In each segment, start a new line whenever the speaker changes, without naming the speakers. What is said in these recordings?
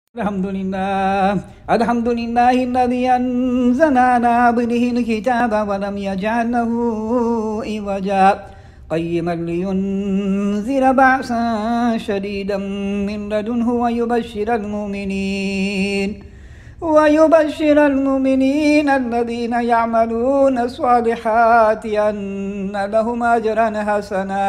الحمد لله الذي أنزل على عبده الكتاب ولم يجعل له عوجا قيما لينذر بأسا شديدا من لدنه ويبشر المؤمنين الذين يعملون الصالحات أن لهم أجرا حسنا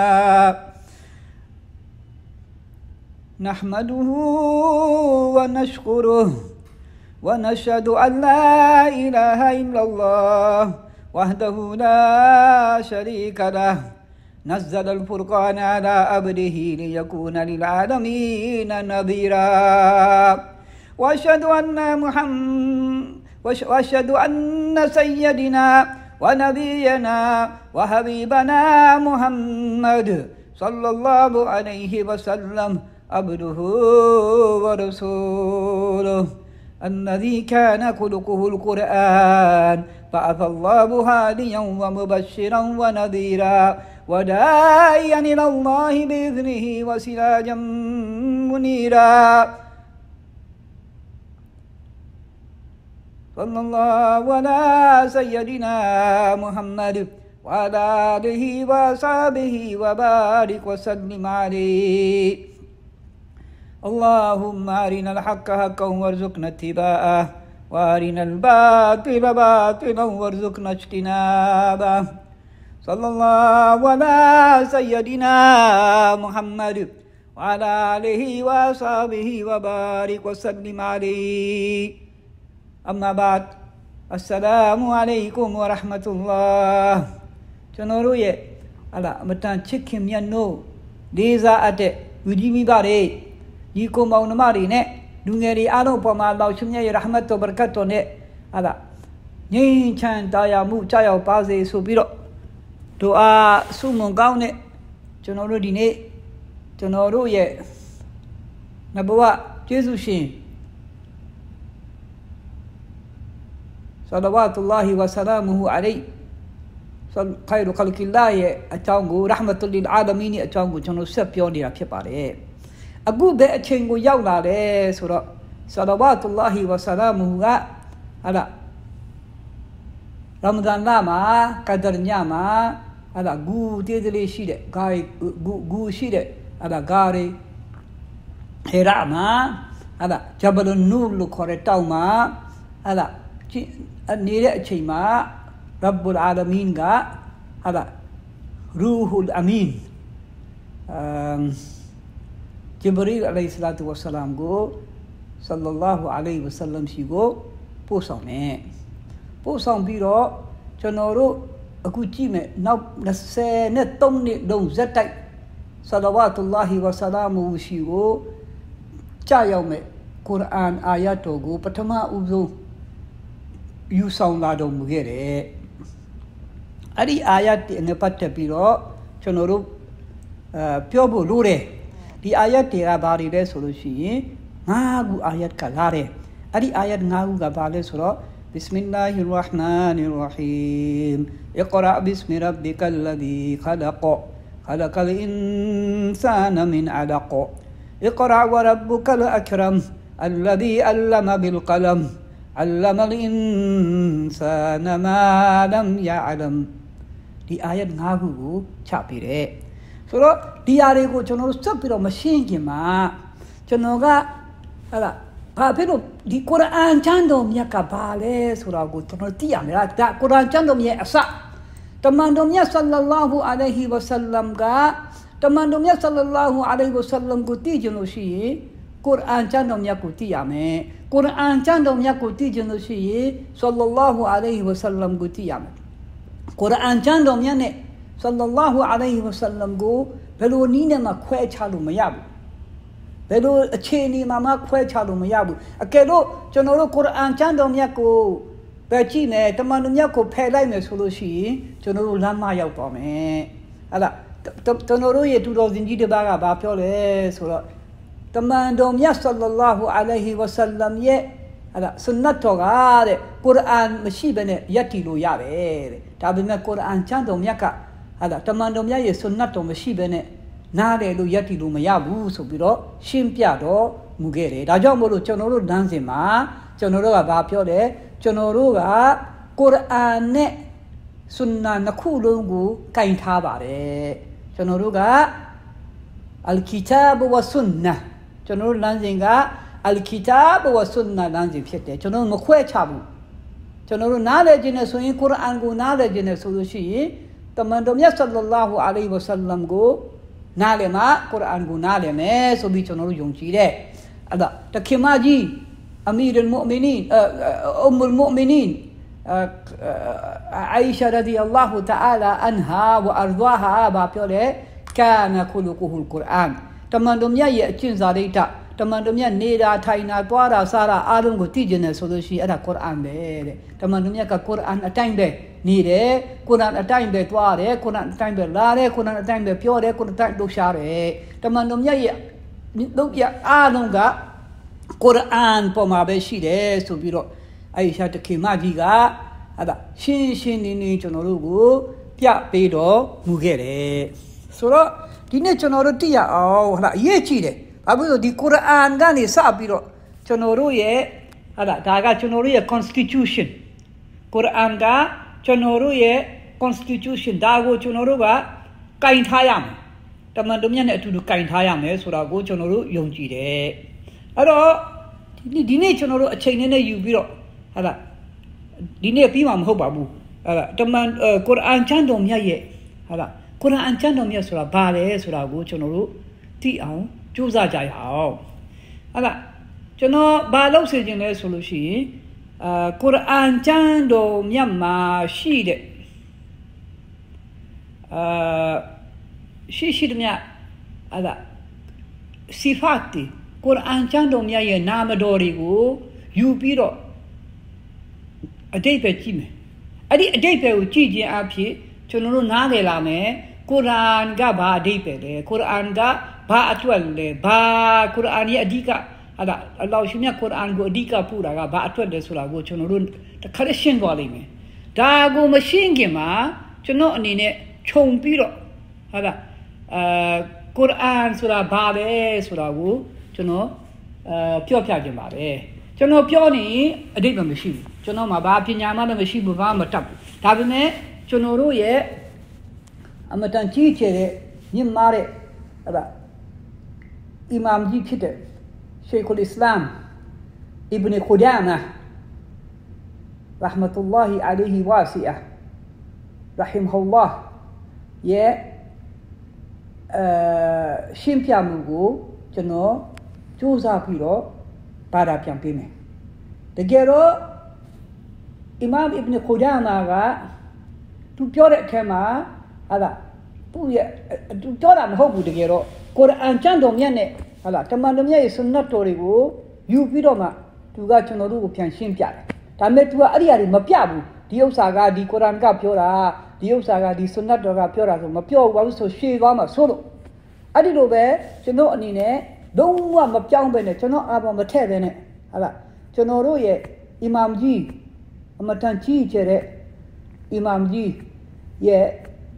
نحمده ونشكره ونشهد أن لا إله إلا الله وحده لا شريك له نزل الفرقان على عبده ليكون للعالمين نذيرا وأشهد أن سيدنا ونبينا وحبيبنا محمد صلى الله عليه وسلم عبده ورسوله الذي كان خلقه القرآن بعث الله هاديا ومبشرا ونذيرا وداعيا إلى الله بإذنه وسراجا منيرا صلى الله على سيدنا محمد وعلى آله وصحبه وبارك وسلم عليه اللهم أرنا الحق حقا وارزقنا اتباعه وأرنا الباطل باطلا وارزقنا اجتنابه صلى الله على سيدنا محمد وعلى آله وصحبه وبارك وسلم عليه أما بعد السلام عليكم ورحمة الله ကျွန်တော်တို့ရဲ့အမတန်ချစ်ခင်မြတ်နို့လေးစားအပ်တဲ့လူကြီးမိဘတွေညီကိုမောင်နှမတွေနဲ့လူငယ်တွေအားလုံးပေါ်မှာလောရှင်မြတ်ရဲ့ရဟမတ်တော်ဘရကတ်တော်နဲ့ငြိမ်းချမ်းတရားမှုကြောက်ရောက်ပါစေဆိုပြီးတော့ဒူအာဆုမွန်ကောင်းနဲ့ကျွန်တော်တို့ဒီနေ့ကျွန်တော်တို့ရဲ့နဘဝကျေးဇူးရှင်ဆလဝါတုလ္လာဟီဝဆလာမူဟူအလိုင်ခိုင်ရူခလကိလာရဲ့အကြောင်းကိုရဟမတုလ်လီအာလမီနရဲ့အကြောင်းကိုကျွန်တော်ဆက်ပြောနေတာဖြစ်ပါတယ်အခုဘယ်အချိန်ကိုရောက်လာလဲဆိုတော့ဆလဝါတုလ္လာဟီဝဆလာမူဟူကရမဒန်လမှာကဒရ်ညမှာဂူတေးသေးရှိတဲ့ဂါဂူရှိတဲ့ဂါရီဟေရာမှာဂျဘလ်နူလို့ခေါ်တဲ့တောင်မှာနေတဲ့အချိန်မှာရဘ်ဘူလ်အာလမင်းကရူဟူလ်အမင်းဂျဘရီလ်အလိုင်ဟိဆလာတုဝဆလမ်ကိုဆလ္လာလာဟူအလိုင်ဝဆလမ်ရှိကိုပို့ဆောင်ပြီးတော့ကျွန်တော်တို့အခုကြည့်မယ်နောက်23နှစ်လုံးဇက်တိုက်ဆလဝါတုလ္လာဟီဝဆလာမူရှိကိုကြာရောက်မယ်ကုရ်အာန်အာယတ်တော်ကိုပထမဦးဆုံးယူဆောင်လာတော်မူခဲ့တယ်အဲ့ဒီအာယတ်နဲ့ပတ်သက်ပြီးတော့ကျွန်တော်တို့ပြောဖို့လိုတယ်ဒီအာယတ်တွေကဘာတွေလဲဆိုလို့ရှိရင်5ခုအာယတ်ကလာတယ်အဲ့ဒီအာယတ်5ခုကဘာလဲဆိုတော့ بسم الله الرحمن الرحيم اقرأ باسم ربك الذي خلق الإنسان من علق اقرأ وربك الأكرم الذي علم بالقلم علم الإنسان ما لم يعلم ဒီအာယတ်5ခုကိုချပြတယ်ဆိုတော့ဒီအရာတွေကိုကျွန်တော်တို့စပ်ပြီးတော့မရှင်းခင်မှာကျွန်တော်ကဘာဖြစ်လို့ဒီကုရ်အာန်ကျမ်းတော်မြတ်ကဘာလဲဆိုတာကိုကျွန်တော်သိရမယ်ဒါကုရ်အာန်ကျမ်းတော်မြတ်အစတမန်တော်မြတ်ဆလ္လာလာဟူအလိုင်ဟီဝဆလမ်ကတမန်တော်မြတ်ဆလ္လာလာဟူအလိုင်ဝဆလမ်ကိုသိကြလို့ရှိရင်ကုရ်အာန်ကျမ်းတော်မြတ်ကိုသိရမယ်ကုရ်အာန်ကျမ်းတော်မြတ်ကိုသိကြလို့ရှိရင်ဆလ္လာလာဟူအလိုင်ဝဆလမ်ကိုသိရမယ်ကုရ်အာန်ကျမ်းတော်မြတ်နဲ့ဆလ္လာလာဟူအလိုင်ဝဆလမ်ကိုဘယ်လိုနည်းနဲ့မှခွဲခြားလို့မရဘူးဘယ်လိုအခြေအနေမှာခွဲခြားလို့မရဘူးအကယ်လို့ကျွန်တော်တို့ကုရ်အာန်ကျမ်းတော်မြတ်ကိုပဲကြည့်မယ်တမန်တော်မြတ်ကိုဖယ်လိုက်မယ်ဆိုလို့ရှိရင်ကျွန်တော်တို့လမ်းမရောက်သွားမယ်ကျွန်တော်တို့ရဲ့တူတော်စင်ကြီးတစ်ပါးကဘာပြောလဲဆိုတော့တမန်တော်မြတ်ဆလ္လာလာဟူအလိုင်ဟီဝဆလမ်ရဲ့ဆွန်နတ်တော်ကတဲ့ကုရ်အာန်မရှိဘဲနဲ့ယက်တည်လို့ရတယ်တဲ့ဒါပေမဲ့ကုရ်အာန်ကျမ်းတော်မြတ်ကတမန်တော်မြတ်ရဲ့ဆွန်နတ်တော်မရှိဘဲနဲ့နားတယ်လို့ယက်တည်လို့မရဘူးဆိုပြီးတော့ရှင်းပြတော့ Mugere. Raja Muru Chonoro Danzima, Chonoroga Bapiole, Chonoroga, Korane, Sunna Nakulungu, Kain Tabare, Chonoroga, Al Kitab was Sunna, Chonor Lanzinga, Al Kitab was Sunna Lanzim Pete, Chonon Mokwe Chabu, Chonoro knowledge in a swing Koran go knowledge in a solution, the Mandomia Sallallahu Alaihi Wasallam go. Nalema, Quran go Naleme, so be Chono Yongchide. The Kimaji, Amir al Mu'minin, Mu'minin, Aisha radiallahu ta'ala anha wa ardaha Bapiole, Kana Kulukuhul Quran. Tamandomia Chinzarita, Tamandomia Neda, Taina, Tuara, Sara, Adam go Tijane, so she had a Quran there. Tamandomia Quran a time there. Nire, Kuran a time be Tuare, Kuran a time be Lare, Kuran a time be Pure, Kuran time do Share. Tamandum ya look ya Adonga, Quran Poma Beshide, so Biro. I shot the Kimagiga, Ada Shin in Chonorugu, Pia Pedo, Mugere. So, the Nationorotia, oh, Yechide. I will the Quran Gani Sabiro, Chonoruye, Ada Daga Chonoria Constitution. Quran ga Chonoru ye constitution dago Chonoru ga kain thayam tamandumya ne atu kain thayam me sura go Chonoru yongji de ado di ne Chonoru achain ne yu pi ro hala di ne pi ma ma hot ba bu hala taman Quran chandom mya ye hala Quran chandom mya sura ba le sura go Chonoru ti aung josa ja ya aung hala chono ba lauk se jin le so lo shi Quran Chando Myanmar she de she mya ada sifati Quran Chando mya ye namadori go yu pi ro adaipe ji me adi adaipe ko ji jin a phit chono na le la me Quran ga ba adaipe le Quran ga ba atwat le ba Quran ye adika Allah Shimya Quran go Dika Pura, Batwa de Sulago, Chonorun, the Christian volume. Dago machine gima, Chono Nine, Chong Piro, Quran Sura Babe, Sulago, Chono, Pure Pajamare. Chono Pioni, a different machine. Chono Maba Pinyama, the machine of Amatab. Tabine, Chonoro ye, Amatanchi Chere, Nimare, Imam Ji Peter. Shaykh al-Islam Ibn Qudamah Rahmatullahi alayhi wasi'ah Rahimahullah Ye Shimpya Mugu Chono Josa Piro Para Piampime The Gero Imam Ibn Qudamah Ga Tu Pure Kema Ada Tu Tora Hobu the Gero Quran Chandom Yane Hala, Tamandamia is not Torigo, you Pidoma, to got Chonoru Pian Shimpia. Tametua Ariari Mapiabu, Diosaga, di Koranga Piora, Diosaga, di Sonatoga Piora, Mapio was so she Vama solo. Adidobe, Chono Nine, don't want Mapian Bene, Chono Abba Matevene. Hala, Chonoru ye, Imam G, Amatanchi Chere, Imam G, ye,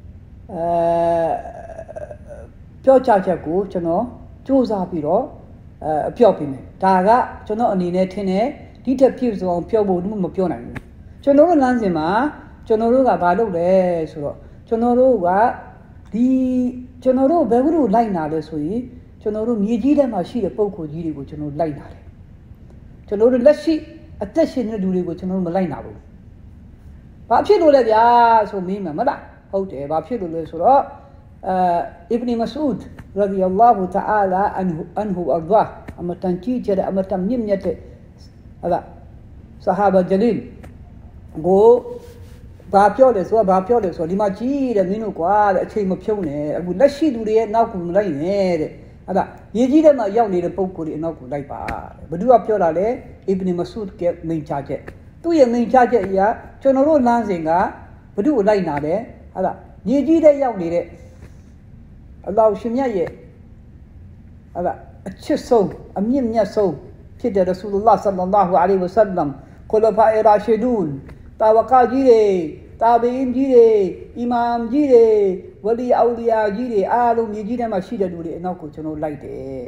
Piochaku, Chono. Josa Piro, Piopime. Taga, Chono Nine Tene, Dita Pips on Piobo Mupiona. Chonoru Lanzima, Chonoruga Bado de Suro. Chonoruga, the Chonoru Beru Lina de Sui, Chonoru Nijida Mashi, a Poco Giri, which Chono Lina. Chonoru Lassi, a Tessin Duri, which Chono Malina. Papino Levia, so me, Mamma, Hote, Papino Suro. Ibn Mas'ud radiyallahu ta'ala anhu ardah amatan teacher amatan nimyate ala sahaba jalil go ba pyo le so di ma ji de minu kwa de achai ma phyeou ne aku lashi du de nauk ku lai ne de ala ye ji de ma yauk ne de pokko de nauk ku lai ba badu ka phyo la le Ibn Mas'ud ke main cha chet tu ye main cha chet ya chono ro lan sin ga badu ko lai na de ala ye ji de yauk ne de Allah Shimya ye ala achhe song amyim nya song phit de Rasulullah sallallahu alaihi wasallam khulafa rashidun tawaqa ji de tabi'in ji de imam ji de wali awliya ji de aalum ye ji de ma shi de lu de anauk ko chono lai de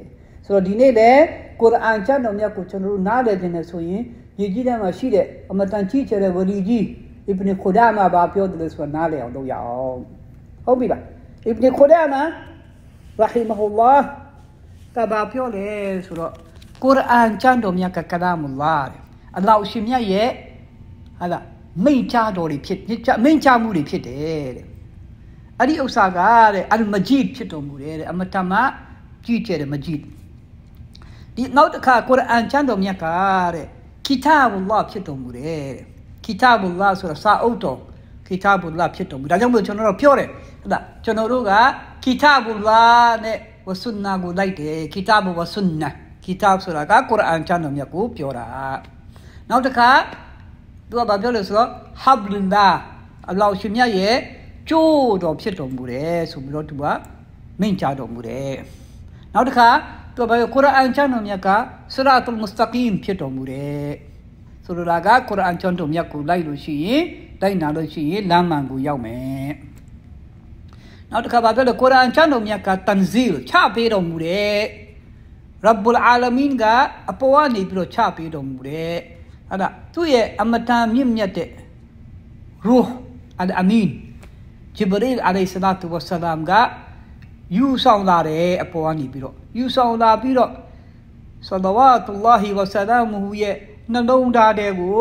So dinele Quran channel miyako channel nade jene soyin yijida ma shide amatanchi chere waliji Ibn Qudama ba pyo de so nale aw lo ya awဟုတ်ပြီလား Ibn Qudama rahimahullah ကဘာပြောလဲဆိုတော့ Quran ကျမ်းတော်မြတ်ကကလာမူလာတဲ့အလောရှင်မြတ်ရဲ့ဟာလားမိန့်ကြားတော်တွေဖြစ်မိန့်ကြားမှုတွေဖြစ်တယ်တဲ့အဲ့ဒီဥစ္စာကတဲ့အလ်မဂျီဒ်ဖြစ်တော်မူတယ်တဲ့အမတမကြီးကျယ်တဲ့မဂျီဒ်ဒီနောက်တစ်ခါ Quran ကျမ်းတော်မြတ်ကတဲ့ Kitabullah ဖြစ်တော်မူတယ်တဲ့ Kitabullah ဆိုတာစာအုပ်တော် Kitabullah ဖြစ်တော်မူဒါကြောင့်မို့ကျွန်တော်တို့ပြောတယ်ဟုတ်လားကျွန်တော်တို့က Kitabullah နဲ့ဝဆွန်နာကိုလိုက်တယ် Kitab ဝဆွန်နာ Kitab ဆိုတာက Quran ကျမ်းတော်မြတ်ကိုပြောတာနောက်တစ်ခါသူကဘာပြောလဲဆိုတော့ Hablullah အလောရှင်မြတ်ရဲ့ကျိုးတော်ဖြစ်တော်မူတယ်ဆိုပြီးတော့သူကမိန့်ကြားတော်မူတယ်နောက်တစ်ခါသူကဘာပြော Quran ကျမ်းတော်မြတ်က Siratul Mustaqim ဖြစ်တော်မူတယ်ဆိုလိုတာက Quran ကျမ်းတော်မြတ်ကိုလိုက်လို့ရှိရင်တိုက်နာလို့ရှိရင်လမ်းမှန်ကိုရောက်မယ်နောက်တစ်ခါဘာပြောလဲ Quran ကျမ်းတော်မြတ်က Tanzil ချပေးတော်မူတယ် Rabbul Alamin ကအပေါ်ကနေပြီးတော့ချပေးတော်မူတယ်အဲ့ဒါသူ့ရဲ့အမတန်မြင့်မြတ်တဲ့ Ruh al-Amin Jibril alayhi salatu wassalam ကယူဆောင်လာတယ်အပေါ်ကနေပြီးတော့ယူဆောင်လာပြီးတော့ Salawatullahi wa salamuhu ရဲ့နှလုံးသားတွေကို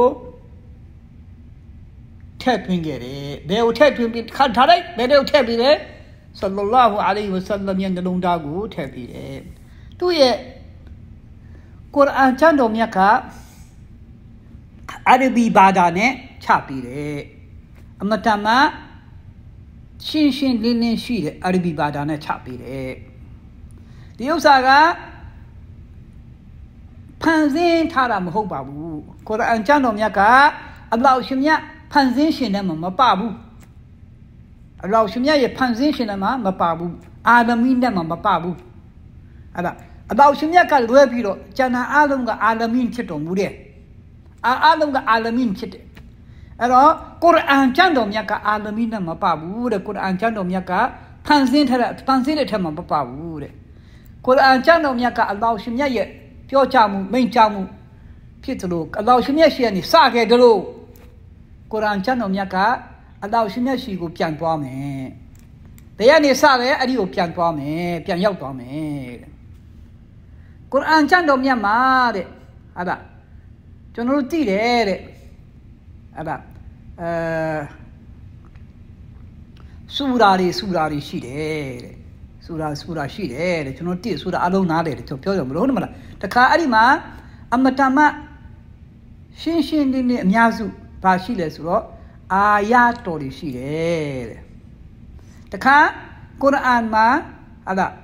ထည့်သွင်းခဲ့တယ်ဘယ်ကိုထည့်သွင်းပြီးခါထားလိုက်ဘယ်ကိုထည့်ပြီးလဲ Sallallahu alayhi wa sallam ရဲ့နှလုံးသားကိုထည့်ပြီးတယ်သူ့ရဲ့ Quran ကျမ်းတော်မြတ်ကအာရဘီဘာသာနဲ့ချပြီးတယ်အမတမရှင်းရှင်းလင်းလင်းရှိတဲ့အာရဘီဘာသာနဲ့ချပြီးတယ်ဒီဥစ္စာကဖန်ဆင်းထားတာမဟုတ်ပါဘူး Quran ကျမ်းတော်မြတ်ကအလ္လာဟ်ရှင်မြတ်ဖန်ဆင်းရှင်နဲ့မပါဘူးအလ္လာဟ်ရှင်မြတ်ရဲ့ဖန်ဆင်းရှင်နဲ့မပါဘူးအာဒမီနဲ့မပါဘူးအဲ့ဒါအလ္လာဟ်ရှင်မြတ်ကလွဲပြီးတော့ကျန်တဲ့အားလုံးကအာလမင်ဖြစ်တော်မူတယ်အားလုံးကအာလမင်ဖြစ်တယ်အဲ့တော့ Quran ကျမ်းတော်မြတ်ကအာလမင်နဲ့မပါဘူးတဲ့ Quran ကျမ်းတော်မြတ်ကဖန်ဆင်းတဲ့ထက်မှမပါဘူးတဲ့ Quran ကျမ်းတော်မြတ်ကအလ္လာဟ်ရှင်မြတ်ရဲ့ပြောချမှုမိန့်ချမှုဖြစ်သလိုအလ္လာဟ်ရှင်မြတ်ရှိရနေစခဲ့တယ်လို့ Quran ကျမ်းတော်မြတ်ကအလ္လာဟ်ရှင်မြတ်ရှိကိုပြန်သွားမယ်ဘယ်ကနေစလဲအဲ့ဒီကိုပြန်သွားမယ်ပြန်ရောက်သွားမယ်တဲ့ Quran ကျမ်းတော်မြတ်မှာတဲ့အဲ့ဒါကျွန်တော်တို့သိတယ်တဲ့အဲ့ဒါဆူရာတွေရှိတယ်တဲ့ဆူရာရှိတယ်တဲ့ကျွန်တော်သိဆူရာအလုံးနားတယ်တဲ့ကျွန်တော်ပြောရမလို့ဟုတ်မလားတခါအဲ့ဒီမှာအမတမရှင်းရှင်းလင်းလင်းအများစုဘာရှိလဲဆိုတော့အာယာတော်တွေရှိတယ်တဲ့တခါ Quran မှာအဲ့ဒါ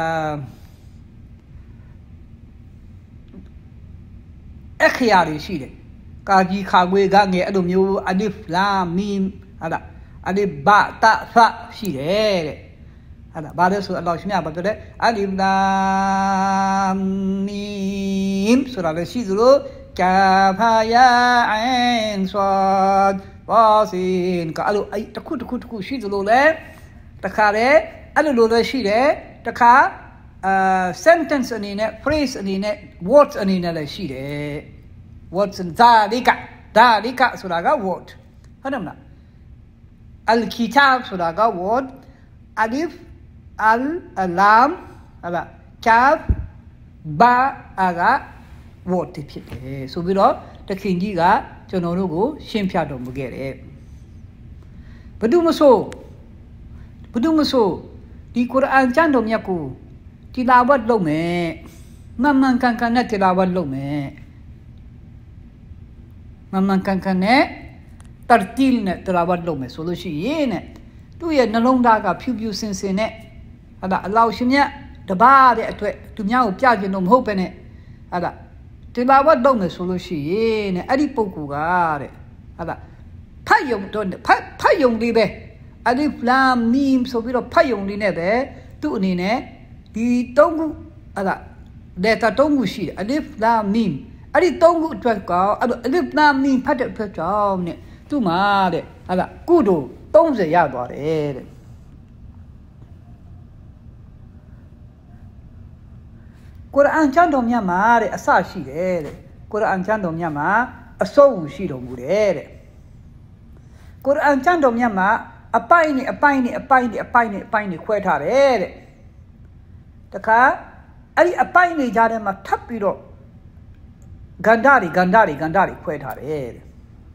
အခရာတွေရှိတယ်ကာကြီးခါခွေကငယ်အဲ့လိုမျိုးအလစ်လာမီမ်အဲ့ဒါအလစ်ဘာတာဖာရှိတယ်တဲ့အဲ့ဒါဘာလဲဆိုအလ္လာဟ်ရှင်မြတ်ဘာပြောလဲအလစ်လာမီမ်ဆိုတာလည်းရှိသလိုကာဖာယာအင်ဆာဘာစင်ကအဲ့လိုအဲ့တခုရှိသလိုလေတခါလေအဲ့လိုလည်းရှိတယ်တခါsentence အနေနဲ့ phrase အနေနဲ့ words အနေနဲ့လည်းရှိတယ် words ဒါလီကဆိုတာက word ဟုတ်တယ်မလား al-kitab ဆိုတာက word alif al-lam အဲ့ဒါ kaf ba က word ဖြစ်တယ်ဆိုပြီးတော့တခင်ကြီးကကျွန်တော်တို့ကိုရှင်းပြတော်မူခဲ့တယ်ဘယ်သူမဆိုဒီ Quran ကျမ်းတော်မြတ်ကိုတီလာဝတ်လုပ်မယ်မှန်ကန်နဲ့တီလာဝတ်လုပ်မယ်မှန်ကန်နဲ့တာတီလ်နဲ့တီလာဝတ်လုပ်မယ်ဆိုလို့ရှိရင်နဲ့သူ့ရဲ့နှလုံးသားကဖြူစင်နဲ့ဟာဒါအလ္လာဟ်ရှင်မြတ်တပါးတဲ့အတွက်သူများကိုပြကျင်လို့မဟုတ်ပဲနဲ့ဟာဒါတီလာဝတ်လုပ်မယ်ဆိုလို့ရှိရင်နဲ့အဲ့ဒီပုဂ္ဂိုလ်ကတဲ့ဟာဒါဖတ်ယုံလေးပဲအလစ်လာမီမ်ဆိုပြီးတော့ဖတ်ယုံလေးနဲ့ပဲသူ့အနေနဲ့ဒီသုံးခုအဲ့ဒါ data သုံးခုရှိတယ်အလစ်လာမီမ်အဲ့ဒီသုံးခုအတွက်ကအဲ့အလစ်လာမီမ်ဖတ်တဲ့အတွက်ကြောင့်နဲ့သူ့မှာတဲ့အဲ့ဒါကုသိုလ်30ရသွားတယ်တဲ့ကုရ်အာန်ကျမ်းတော်မြတ်မှာတဲ့အစရှိတယ်တဲ့ကုရ်အာန်ကျမ်းတော်မြတ်မှာအဆုံးရှိတော်မူတယ်တဲ့ကုရ်အာန်ကျမ်းတော်မြတ်မှာအပိုင်းနဲ့ခွဲထားတယ်တဲ့တခါအဲ့ဒီအပိုင်းတွေကြားထဲမှာထပ်ပြီးတော့ဂန္ဓာတွေခွဲထားတယ်တဲ့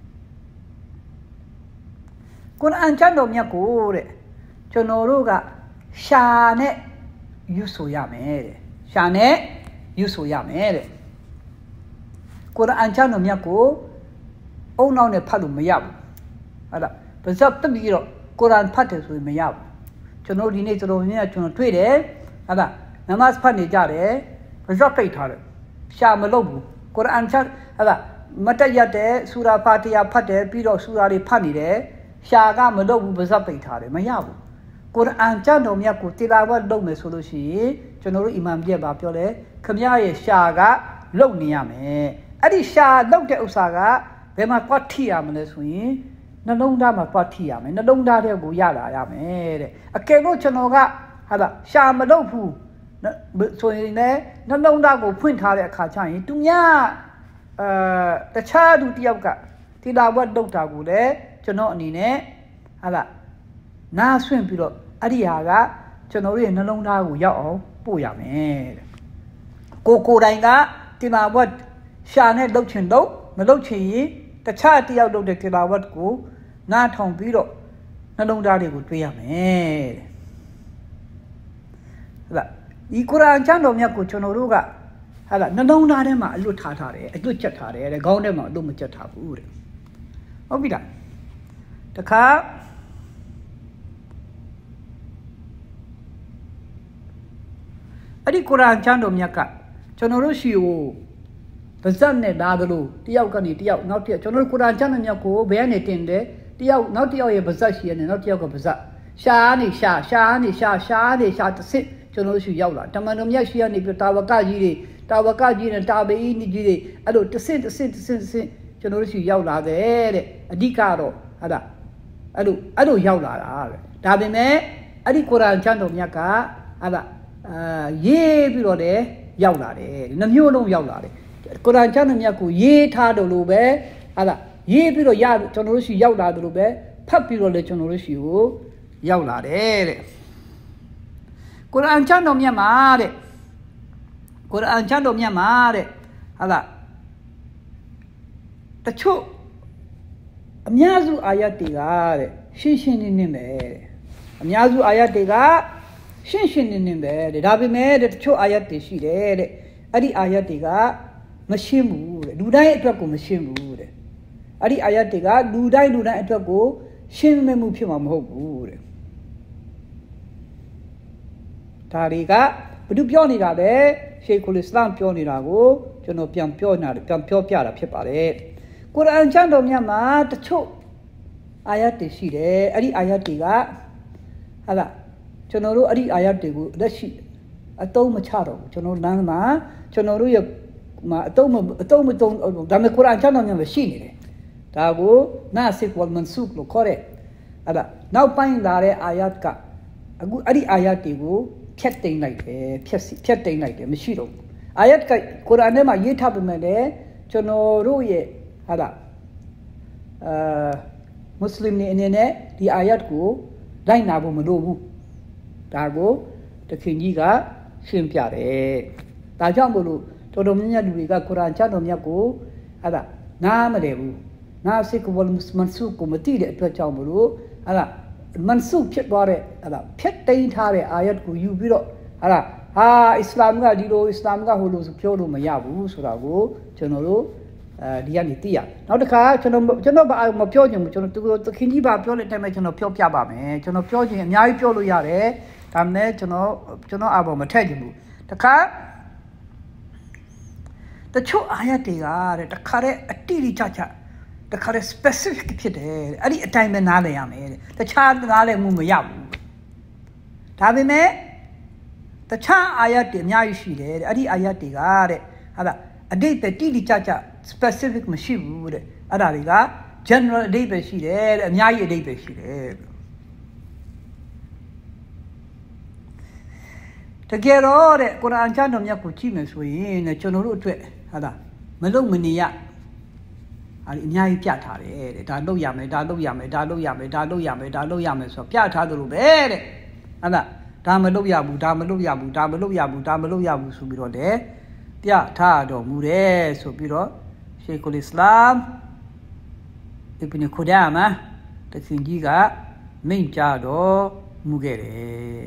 ကုရ်အာန်ကျမ်းတော်မြတ်ကိုတဲ့ကျွန်တော်တို့ကရှာနဲ့ယူဆိုရမယ်တဲ့ရှာနဲ့ယူဆိုရမယ်တဲ့ကုရ်အာန်ကျမ်းတော်မြတ်ကိုအုံနောက်နဲ့ဖတ်လို့မရဘူးဟုတ်လားဘာသာတပြီးတော့ကုရ်အာန်ဖတ်တယ်ဆိုရင်မရဘူးကျွန်တော်ဒီနေ့ကျွန်တော်တွေ့တယ်ဟုတ်လားနမတ်ဖတ်နေကြတယ်ဘာသာပိတ်ထားတယ်ရှာမလုပ်ဘူးကုရ်အာန်ချဟုတ်လားမတက်ရတဲ့ဆူရာဖာတီယာဖတ်တယ်ပြီးတော့ဆူရာတွေဖတ်နေတယ်ရှာကမလုပ်ဘူးဘာသာပိတ်ထားတယ်မရဘူးကုရ်အာန်ကျမ်းတော်မြတ်ကိုတီလာဝတ်လုပ်မယ်ဆိုလို့ရှိရင်ကျွန်တော်တို့အီမန်ပြည့်ပါပြောတယ်ခမရရဲ့ရှာကလုပ်နေရမယ်အဲ့ဒီရှာလုပ်တဲ့ဥစ္စာကဘယ်မှာကွက်ထိရမလဲဆိုရင်နှလုံးသားမှာကွက်ထိရမယ်နှလုံးသားတဲ့ကိုရလာရမယ်တဲ့အကယ်လို့ကျွန်တော်ကဟာလားရှာမလုပ်ဘူးဆိုရင်လည်းနှလုံးသားကိုဖွင့်ထားတဲ့အခါကျရင်သူများတခြားသူတယောက်ကတီလာဝတ်လုပ်တာကိုလည်းကျွန်တော်အနေနဲ့ဟာလားနားဆွင့်ပြီးတော့အဲ့ဒီဟာကကျွန်တော်တို့ရဲ့နှလုံးသားကိုရောက်အောင်ပို့ရမယ်တဲ့ကိုယ်တိုင်ကတီလာဝတ်ရှာနဲ့လုပ်ချင်တော့မလုပ်ချင်ရင်တခြားတယောက်လုပ်တဲ့တီလာဝတ်ကိုနားထောင်ပြီးတော့နှလုံးသားတွေကိုတွေးရမယ်တဲ့ဟုတ်လားဒီကုရ်အာန်ကျမ်းတော်မြတ်ကိုကျွန်တော်တို့ကဟာလားနှလုံးသားထဲမှာအလွတ်ထားတယ်အလွတ်ချက်ထားတယ်တဲ့ခေါင်းထဲမှာအလွတ်မချက်ထားဘူးတဲ့ဟုတ်ပြီလားတခါအဲ့ဒီကုရ်အာန်ကျမ်းတော်မြတ်ကကျွန်တော်တို့ရှိကိုပါဇက်နဲ့လာသလိုတယောက်ကနေတယောက်နောက်တစ်ယောက်ကျွန်တော်တို့ကုရ်အာန်ကျမ်းတော်မြတ်ကိုဘယ်ကနေတင်တယ်တယောက်နောက်တစ်ယောက်ရဲ့ပါဇက်ရှိရတယ်နောက်တစ်ယောက်ကပါဇက်ရှာနေရှာတစ်စစ်ကျွန်တော်တို့ရှိရောက်လာတမန်တော်မြတ်ရှိရနေပြတာဝကကြီးနဲ့တာဘေးကြီးတွေအဲ့လိုတစ်စစ်ကျွန်တော်တို့ရှိရောက်လာတယ်တဲ့အဓိကတော့ဟာလားအဲ့လိုရောက်လာတာပဲဒါပေမဲ့အဲ့ဒီကုရ်အာန်ကျမ်းတော်မြတ်ကဟာလားရေးပြီးတော့လည်းရောက်လာတယ်နှမျိုးလုံးရောက်လာတယ်ကုရ်အာန်ကျမ်းတော်မြတ်ကိုရေးထားတယ်လို့ပဲဟာလားရေးပြီးတော့ကျွန်တော်တို့ရှိရောက်လာတယ်လို့ပဲဖတ်ပြီးတော့လည်းကျွန်တော်တို့ရှိကိုရောက်လာတယ်တဲ့ကုရ်အာန်ကျမ်းတော်မြတ်မှာတဲ့ကုရ်အာန်ကျမ်းတော်မြတ်မှာတဲ့ဟာလားတချို့အများစုအာယတ်တွေကတဲ့ရှင်းနေပဲတဲ့အများစုအာယတ်တွေကရှင်းနေပဲတဲ့ဒါပေမဲ့တချို့အာယတ်တွေရှိတယ်တဲ့အဲ့ဒီအာယတ်တွေကမရှင်းဘူးတဲ့လူတိုင်းအတွက်ကိုမရှင်းဘူးတဲ့အဲ့ဒီအာယတ်တွေကလူတိုင်းအတွက်ကိုရှင်းမမှုဖြစ်မှာမဟုတ်ဘူးတဲ့ဒါတွေကဘယ်သူပြောနေတာလဲရှေခ်အစ္စလာမ်ပြောနေတာကိုကျွန်တော်ပြန်ပြောပြတာဖြစ်ပါတယ်ကုရ်အာန်ကျမ်းတော်မြတ်မှာတချို့အာယတ်တွေရှိတယ်အဲ့ဒီအာယတ်တွေကဟာလားကျွန်တော်တို့အဲ့ဒီအာယတ်တွေကိုလက်ရှိအတုံးမချတော့ဘူးကျွန်တော်လမ်းမှာကျွန်တော်တို့ရဲ့မှာအတုံးမတုံးဒါပေမဲ့ကုရ်အာန်ကျမ်းတော်မြတ်မှာရှိနေတယ်ဒါကိုနာစစ်ဝလ်မန်ဆုခ်လို့ခေါ်တယ်အဲ့ဒါနောက်ပိုင်းလာတဲ့အာယတ်ကအခုအဲ့ဒီအာယတ်တွေကိုဖြတ်သိမ်းလိုက်တယ်ဖြတ်သိမ်းလိုက်တယ်မရှိတော့ဘူးအာယတ်ကကုရ်အာန်ထဲမှာရေးထားပေမဲ့လည်းကျွန်တော်တို့ရဲ့ဟာလားမွတ်စလင်တွေအနေနဲ့ဒီအာယတ်ကိုလိုက်နာဖို့မလိုဘူးဒါကိုတခင်ကြီးကရှင်းပြတယ်ဒါကြောင့်မို့လို့တော်တော်များများလူတွေကကုရ်အာန်ကျမ်းတော်မြတ်ကိုဟာလားနားမလည်ဘူးနားစစ်ကဝလ်မန်ဆုကိုမသိတဲ့အတွက်ကြောင့်မို့လို့ဟာလားမန်ဆုဖြစ်သွားတဲ့ဟာလားဖြတ်သိမ်းထားတဲ့အာယတ်ကိုယူပြီးတော့ဟာလားအစ္စလာမ်ကဒီလိုအစ္စလာမ်ကဟိုလိုဆိုပြောလို့မရဘူးဆိုတာကိုကျွန်တော်တို့ဒီကနေသိရနောက်တစ်ခါကျွန်တော်မပြောချင်ဘူးကျွန်တော်သခင်ကြီးပါပြောတဲ့အတိုင်းပဲကျွန်တော်ပြောပြပါမယ်ကျွန်တော်ပြောချင်အများကြီးပြောလို့ရတယ်ဒါမှလည်းကျွန်တော်အပေါ်မထည့်ချင်ဘူးတခါတချို့အာယတ်တွေကတဲ့တခါတဲ့အတိအကျတခါတဲ့ specific ဖြစ်တယ်အဲ့ဒီအတိုင်းပဲနားလည်ရမယ်တဲ့တခြားနားလည်မှုမရဘူးဒါပေမဲ့တခြားအာယတ်တွေအများကြီးရှိတယ်တဲ့အဲ့ဒီအာယတ်တွေကတဲ့ဟာလားအတိတ်ပဲတိတိကျကျ specific မရှိဘူးတဲ့အဲ့ဒါတွေက general အတိတ်ပဲရှိတယ်တဲ့အများကြီးအတိတ်ပဲရှိတယ်တကယ်တော့တဲ့ကုရ်အာန်ကျမ်းတော်မြတ်ကိုကြည့်မယ်ဆိုရင်တဲ့ကျွန်တော်တို့အတွက်ဟာလားမလုံမနေရအဲ့ဒီအများကြီးပြထားတယ်တဲ့ဒါလုပ်ရမယ်ဒါလုပ်ရမယ်ဒါလုပ်ရမယ်ဒါလုပ်ရမယ်ဒါလုပ်ရမယ်ဆိုတော့ပြထားသလိုပဲတဲ့ဟာလားဒါမလုပ်ရဘူးဒါမလုပ်ရဘူးဒါမလုပ်ရဘူးဒါမလုပ်ရဘူးဆိုပြီးတော့လေပြထားတော်မူတယ်ဆိုပြီးတော့ရှေးကုလ်အစ္စလာမ်အစ်ဘ်န်ခူဒါမာတခင်ကြီးကမိန့်ကြားတော်မူခဲ့တယ်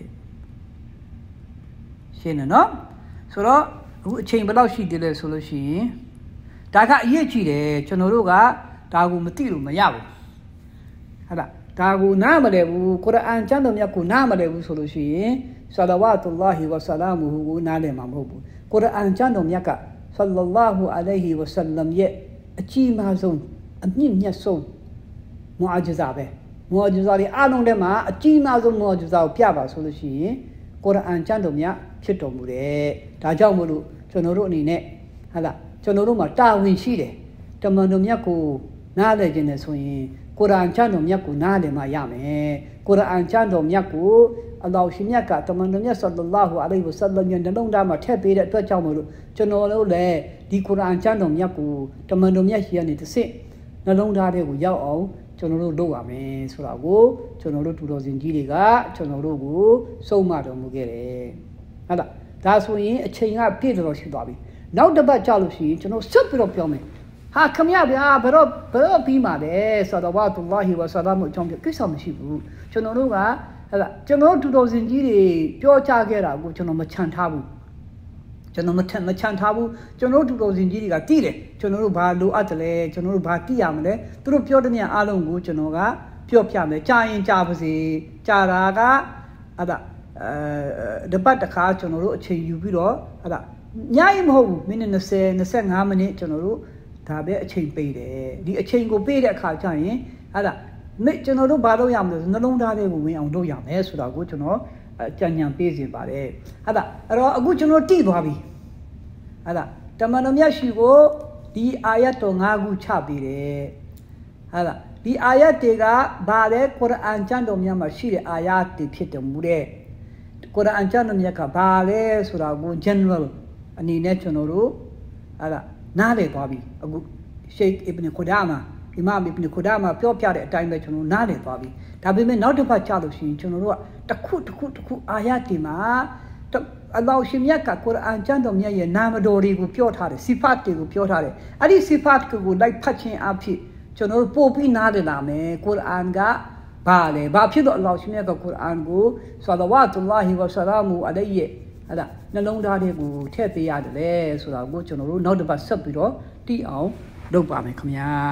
ရှင်းနော်ဆိုတော့အခုအချိန်ဘယ်လောက်ရှိသေးလဲဆိုလို့ရှိရင်ဒါကအရေးကြီးတယ်ကျွန်တော်တို့ကဒါကိုမသိလို့မရဘူးဟုတ်လားဒါကိုနားမလဲဘူးကုရ်အာန်ကျမ်းတော်မြတ်ကိုနားမလဲဘူးဆိုလို့ရှိရင်ဆလဝါတုလာဟီဝဆလာမူဟူကိုနားလည်မှာမဟုတ်ဘူးကုရ်အာန်ကျမ်းတော်မြတ်ကဆလလာဟူအလိုင်ဟီဝဆလမ်ရဲ့အကြီးမားဆုံးအမြင့်မြတ်ဆုံးမူအာဂျဇာပဲမူအာဂျဇာတွေအားလုံးထဲမှာအကြီးမားဆုံးမူအာဂျဇာကိုပြပါဆိုလို့ရှိရင်ကုရ်အာန်ကျမ်းတော်မြတ်ဖြစ်တော်မူတယ်ဒါကြောင့်မို့လို့ကျွန်တော်တို့အနေနဲ့ဟာလားကျွန်တော်တို့မှာတာဝန်ရှိတယ်တမန်တော်မြတ်ကိုနားလည်ခြင်းနဲ့ဆိုရင်ကုရ်အာန်ကျမ်းတော်မြတ်ကိုနားလည်မှရမယ်ကုရ်အာန်ကျမ်းတော်မြတ်ကိုအလ္လာဟ်ရှင်မြတ်ကတမန်တော်မြတ်ဆလ္လာလာဟူအလိုင်ဟီဝဆလမ်ရဲ့နှလုံးသားမှာထည့်ပေးတဲ့အတွက်ကြောင့်မို့လို့ကျွန်တော်တို့လည်းဒီကုရ်အာန်ကျမ်းတော်မြတ်ကိုတမန်တော်မြတ်ရှိရနေတစ်စစ်နှလုံးသားထဲကိုရောက်အောင်ကျွန်တော်တို့လုပ်ရမယ်ဆိုတာကိုကျွန်တော်တို့တူတော်စင်ကြီးတွေကကျွန်တော်တို့ကိုစုံမတော်မူခဲ့တယ်ဟုတ်လားဒါဆိုရင်အချိန်ကပြည့်တော်ရှိသွားပြီနောက်တစ်ပတ်ကြာလို့ရှိရင်ကျွန်တော်ဆက်ပြီးတော့ပြောမယ်ဟာခမရဗျာဘယ်တော့ပြီးမှာလဲဆလဝါတုလာဟီဝဆလာမူအကြောင်းပြကိစ္စမရှိဘူးကျွန်တော်တို့ကဟဲ့လားကျွန်တော်တူတော်စင်ကြီးတွေပြောကြခဲ့တာကိုကျွန်တော်မချန်ထားဘူးကျွန်တော်မချန်ထားဘူးကျွန်တော်တူတော်စင်ကြီးတွေကတိတယ်ကျွန်တော်တို့ဘာလိုအပ်တယ်လဲကျွန်တော်တို့ဘာတိရမလဲသူတို့ပြောတဲ့မြတ်အားလုံးကိုကျွန်တော်ကပြောပြမယ်ကြာရင်ကြာပါစေကြာတာကအဲ့ဒါတပတ်တစ်ခါကျွန်တော်တို့အချိန်ယူပြီးတော့အဲ့ဒါညရင်မဟုတ်ဘူးမိနစ်20 25မိနစ်ကျွန်တော်တို့ဒါပဲအချိန်ပေးတယ်ဒီအချိန်ကိုပေးတဲ့အခါကျရင်အဲ့ဒါကျွန်တော်တို့ဘာလုပ်ရမလဲနှလုံးသားလေးကိုဝင်အောင်လုပ်ရမယ်ဆိုတာကိုကျွန်တော်ကြံဉာဏ်ပေးစီပါတယ်အဲ့ဒါအဲ့တော့အခုကျွန်တော်တိသွားပြီအဲ့ဒါတမန်တော်မြတ်ရှိကိုဒီအာယတ်တော်5ခုချပေးတယ်အဲ့ဒါဒီအာယတ်တွေကဘာလဲကုရ်အာန်ကျမ်းတော်မြတ်မှာရှိတဲ့အာယတ်တွေဖြစ်တယ်မူတဲ့ကုရ်အာန်ကျမ်းတော်မြတ်ကဘာလဲဆိုတာကို general အနေနဲ့ကျွန်တော်တို့အဲ့ဒါနားလည်သွားပြီအခုရှိတ်အစ်ဘ်န်ခူဒါမာအီမာမ်အစ်ဘ်န်ခူဒါမာပြောပြတဲ့အတိုင်းပဲကျွန်တော်နားလည်သွားပြီဒါပေမဲ့နောက်တစ်ပတ်ကြာလို့ရှိရင်ကျွန်တော်တို့ကတစ်ခုအာယတ်တွေမှာအလ္လာဟ်ရှင်မြတ်ကကုရ်အာန်ကျမ်းတော်မြတ်ရဲ့နာမတော်တွေကိုပြောထားတယ်စီဖတ်တွေကိုပြောထားတယ်အဲ့ဒီစီဖတ်ကိုလိုက်ဖတ်ခြင်းအဖြစ်ကျွန်တော်တို့ပို့ပြီးနားလည်လာမယ်ကုရ်အာန်ကဘာလဲဘာဖြစ်လို့အလ္လာဟ်ရှင်မြတ်ကကုရ်အာန်ကိုဆလဝါတုလာဟီဝဆလာမူအလိုင်ဟီအဲ့ဒါနှလုံးသားတွေကိုထည့်ပေးရတယ်လေဆိုတာကိုကျွန်တော်တို့နောက်တစ်ပတ်ဆက်ပြီးတော့တိအောင်လုပ်ပါမယ်ခင်ဗျာ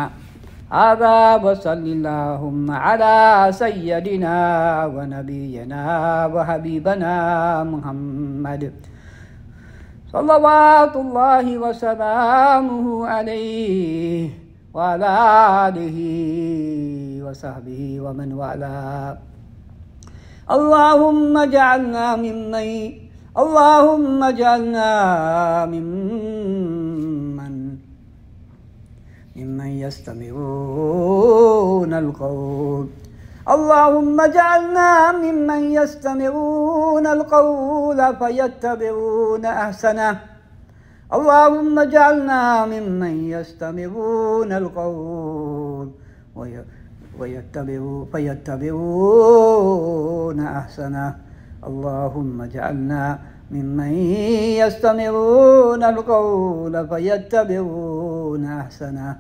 Ada wa sallallahu ala sayyidina wa nabiyyina wa habibana Muhammad salawatullahi wa salamuhu alayhi wa ala alihi wa sahbihi wa man wala Allahumma ja'alna ممن يستمعون القول اللهم اجعلنا ممن يستمعون القول فيتبعون أحسنه اللهم اجعلنا ممن يستمعون القول فيتبعون أحسنه اللهم اجعلنا ممن يستمعون القول فيتبعون أحسنه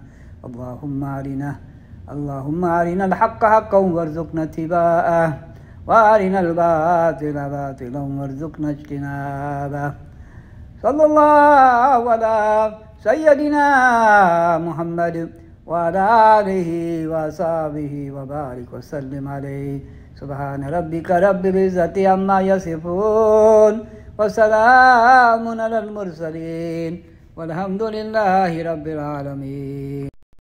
اللهم أرنا الحق حقا وارزقنا اتباعه وأرنا الباطل باطلا وارزقنا اجتنابه صلى الله على سيدنا محمد وعلى آله وصحبه وبارك وسلم عليه سبحان ربك رب العزة عما يصفون وسلام على المرسلين والحمد لله رب العالمين